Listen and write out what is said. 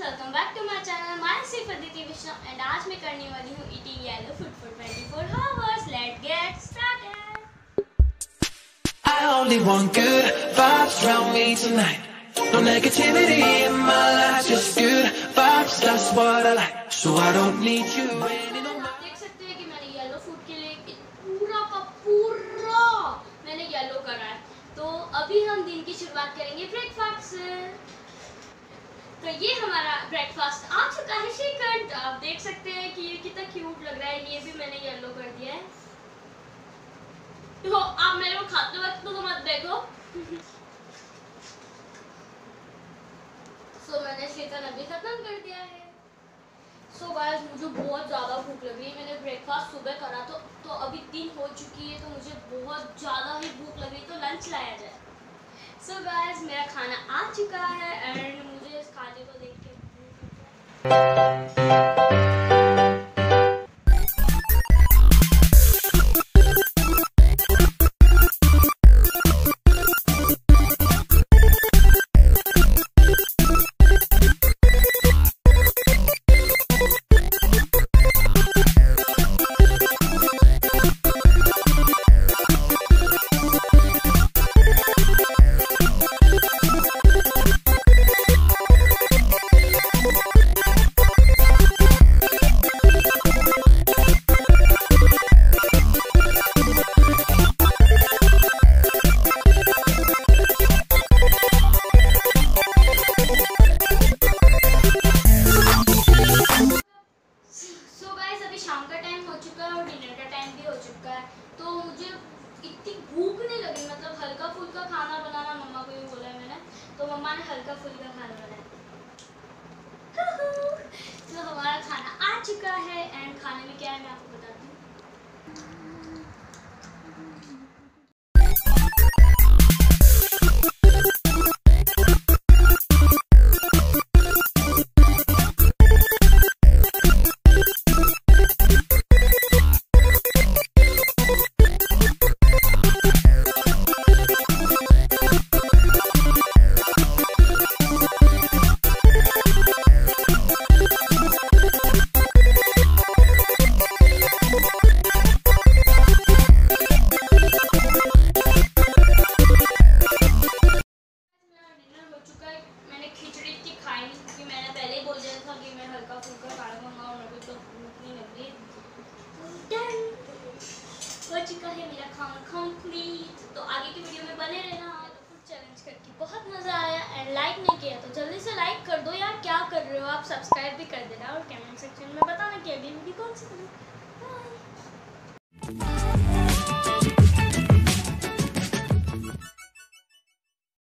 Welcome back to my channel myself Aditi Vaishnav and आज मैं करने वाली हूँ eating yellow food for 24 hours. Let's get started. I only want good vibes around me tonight. No negativity in my life, just good vibes, that's what I like. So I don't need you anymore. आप देख सकते हैं कि मैंने yellow food के लिए पूरा का पूरा मैंने येलो करा है। तो अभी हम दिन की शुरुआत करेंगे ब्रेकफास्ट से। तो ये हमारा ब्रेकफास्ट आ चुका है श्रीखंड। आप देख सकते हैं कि ये कितना क्यूट लग रहा है। ये भी मैंने येलो कर दिया है। तो आप मेरे को खाते वक्त तो मत देखो। सो मैंने श्रीखंड अभी खत्म कर दिया है। सो गाइस मुझे बहुत ज़्यादा भूख लग रही है। मैंने ब्रेकफास्ट सुबह करा तो अभी 3 हो चुकी है, तो मुझे बहुत ज़्यादा ही भूख लग रही है। तो लंच लाया जाए। सो गाइस मेरा खाना आ चुका है एंड मुझे इस खाने को देख के शाम का टाइम हो चुका है और डिनर का टाइम भी हो चुका है। तो मुझे इतनी भूख नहीं लगी, मतलब हल्का फुल्का खाना बनाना मम्मा को भी बोला है मैंने, तो मम्मा ने हल्का फुल्का खाना बनाया। तो हमारा खाना आ चुका है एंड खाने में क्या है मैं आपको बताती हूँ। मैंने पहले ही बोल दिया था कि मैं हल्का फुल्का खाना मंगाऊँ, अभी तो भूख नहीं लग रही। हो चुका है मेरा खाना कंप्लीट। तो आगे की वीडियो में बने रहना। तो फूड चैलेंज करके बहुत मज़ा आया एंड लाइक नहीं किया तो जल्दी से लाइक कर दो यार। क्या कर रहे हो आप? सब्सक्राइब भी कर देना और कमेंट सेक्शन में बताना कि अगली वीडियो कौन सी करूँ। बाय।